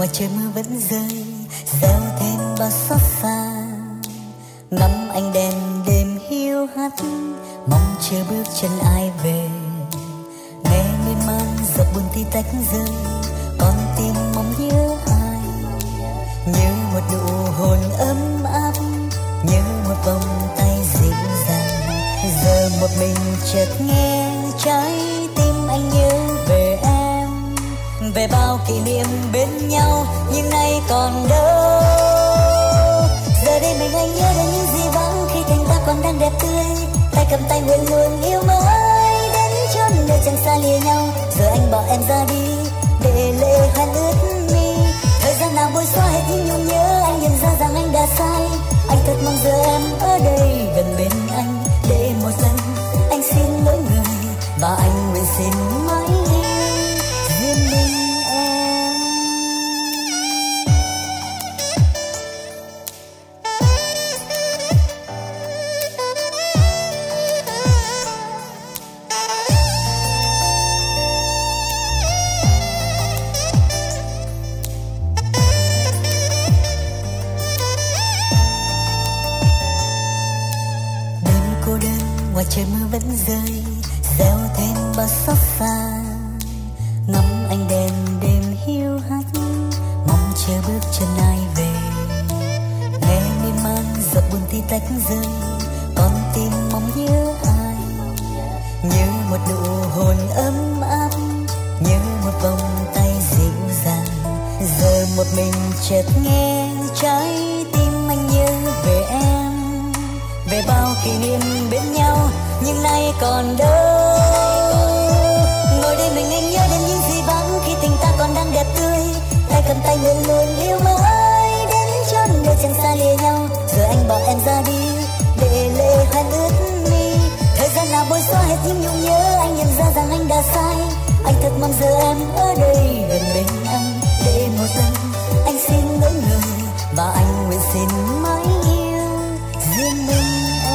ngoài trời mưa vẫn rơi, gieo thêm bao xót xa. Ngắm ánh đèn đêm hiu hắt, mong chờ bước chân ai về. Nghe miên man giọt buồn tí tách rơi, con tim mong nhớ ai. Như một nụ hôn ấm áp, như một vòng tay dịu dàng. Giờ một mình chợt nghe trái tim anh nhớ về em, về bao kỷ niệm bên nhau nhưng nay còn đâu. Giờ đây mình anh nhớ đến những gì vắng khi tình ta còn đang đẹp tươi. Tay cầm tay nguyện luôn yêu mãi đến chốn nơi chẳng xa lìa nhau. Giờ anh bỏ em ra đi để lệ hoen ướt mi. Thời gian nào bôi xóa hết những nhung nhớ, anh nhận ra rằng anh đã sai. Anh thật mong giờ em ở đây gần bên anh, để một lần anh xin lỗi người và anh nguyện xin mãi riêng mình em. Ngoài trời mưa vẫn rơi, gieo thêm bao xót xa. Ngắm ánh đèn đêm hiu hắt, mong chờ bước chân ai về. Nghe miên man giọt buồn tí tách rơi, con tim mong nhớ ai. Như một nụ hôn ấm áp, như một vòng tay dịu dàng. Giờ một mình chợt nghe trái tim anh nhớ về em, về bao kỷ niệm bên nhau nhưng nay còn đâu. Ngồi đây mình anh nhớ đến những gì vắng khi tình ta còn đang đẹp tươi. Tay cầm tay nguyện luôn yêu mãi đến chốn nơi chẳng xa lìa nhau. Giờ anh bỏ em ra đi để lệ hoen ướt mi. Thời gian nào bôi xóa hết những nhung nhớ, anh nhận ra rằng anh đã sai. Anh thật mong giờ em ở đây gần bên anh, để một lần anh xin lỗi người và anh nguyện xin mãi yêu riêng mình.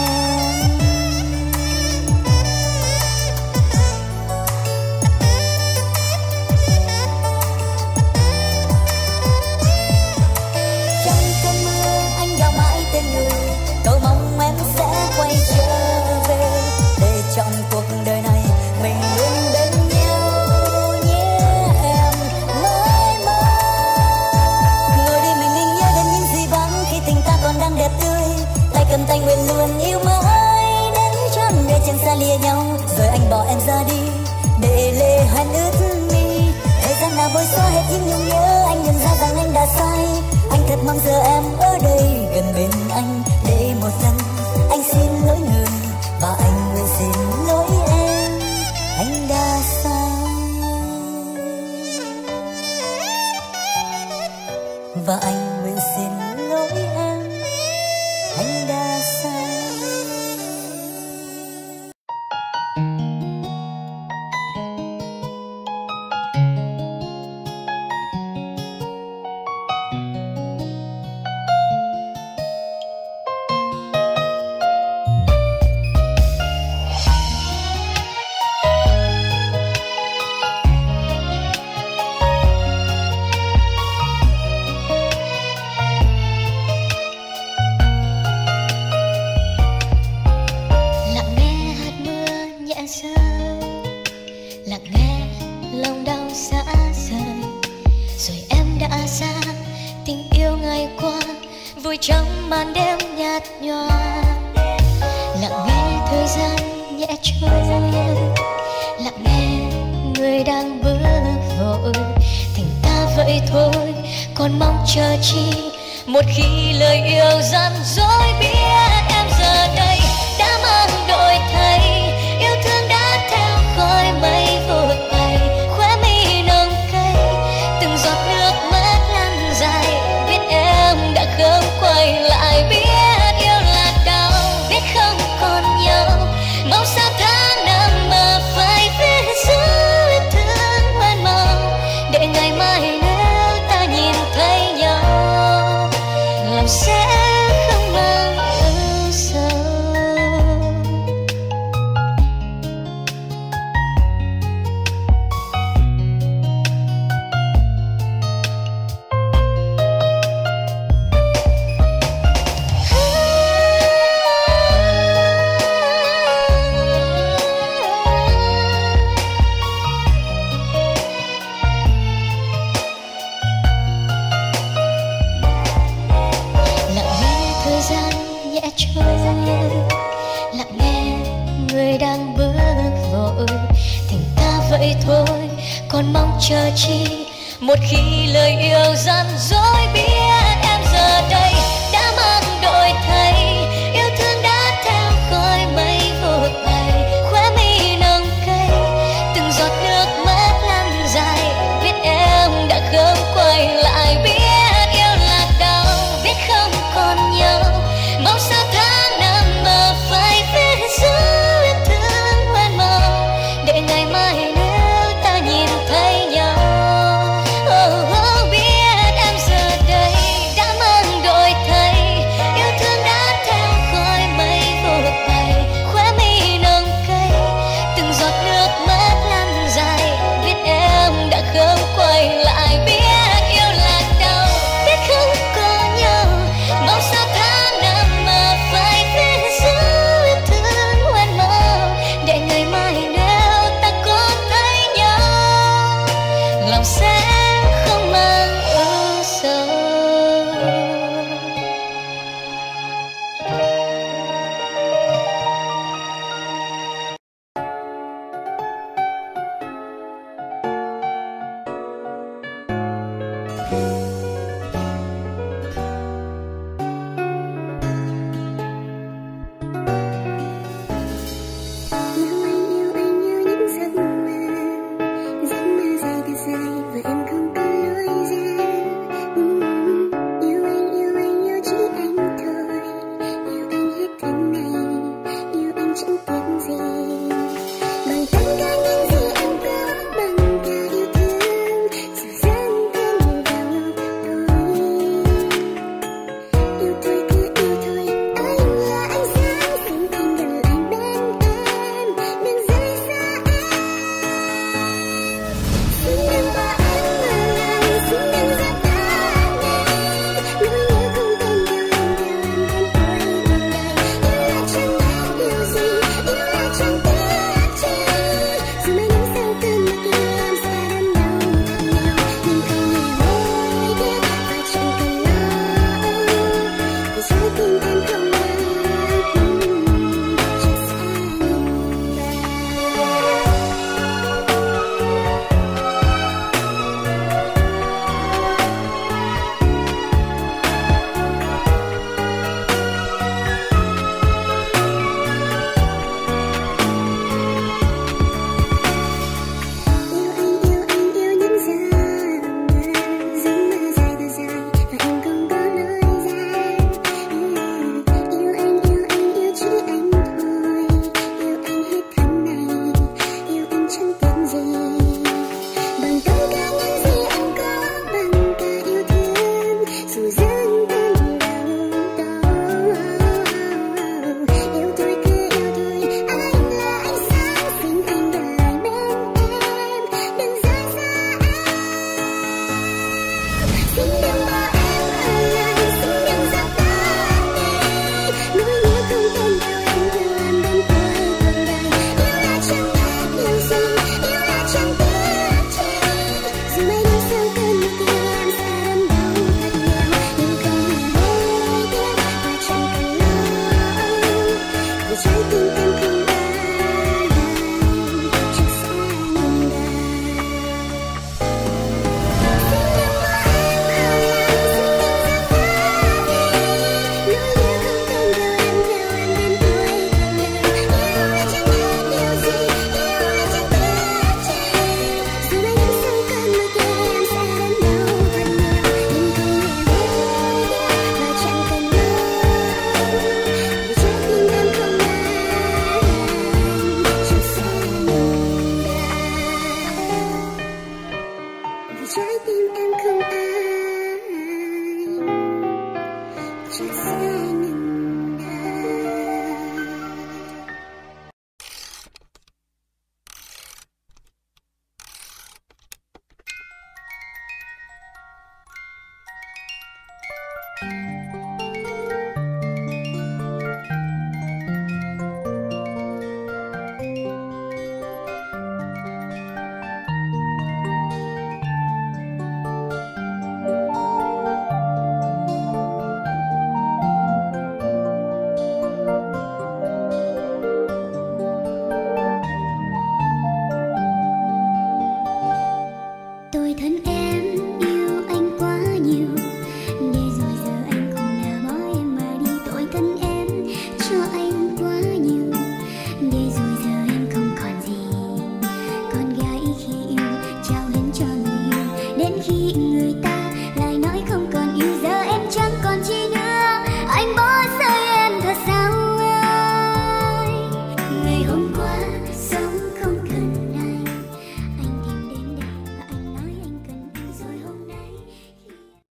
Tôi mong em sẽ quay trở về để chọn cuộc đời này mình luôn bên nhau nhé em mãi mãi. Ngồi đi mình anh nhớ đến những gì vắng khi tình ta còn đang đẹp tươi. Tay cầm tay nguyện luôn yêu mãi đến chốn nơi chẳng xa lìa nhau. Rồi anh bỏ em ra đi để lệ hoen ướt mi. Thời gian nào bôi xóa hết những nhung nhớ, anh nhận ra rằng anh đã sai. Anh thật mong giờ em ở đây gần bên anh, để một lần anh xin lỗi người và anh nguyện xin lỗi em. Anh đã sai và anh nguyện xin lỗi em. Anh đã sai. Một khi lời yêu gian dối, biết em giờ đây đã mang đổi thay. Yêu thương đã theo khói mây vụt bay, khóe mi nồng cay, từng giọt nước mắt lan dài. Biết em đã không quay lại, biết yêu là đau, biết không còn nhau. Mong sao tháng năm mà phải viết giữ thương hoen màu, để ngày mai nếu ta nhìn thấy nhau sẽ không mang người đang bước vội. Tình ta vậy thôi, còn mong chờ chi. Một khi lời yêu gian dối, biết em giờ đây đã mang đổi thay. Yêu thương đã theo khói mây vụt bay, khóe mi nồng cay, từng giọt nước mắt lăn dài. Biết em đã không quay lại, biết yêu là đau, biết không còn nhau. Mong sao tháng năm mà phải viết giữ yêu thương hoen màu, để ngày mai nếu ta nhìn thấy nhau. Biết em giờ đây đã mang đổi thay. Yêu thương đã theo khói mây vụt bay, khóe mi nồng cay, từng giọt nước mắt lăn dài. Biết em đã không quay lại, biết yêu là đau, biết không có nhau. Mong sao tháng năm mà phải viết giữ yêu thương hoen màu, để ngày mai nếu ta có thấy nhau, lòng sẽ không mang ưu sầu.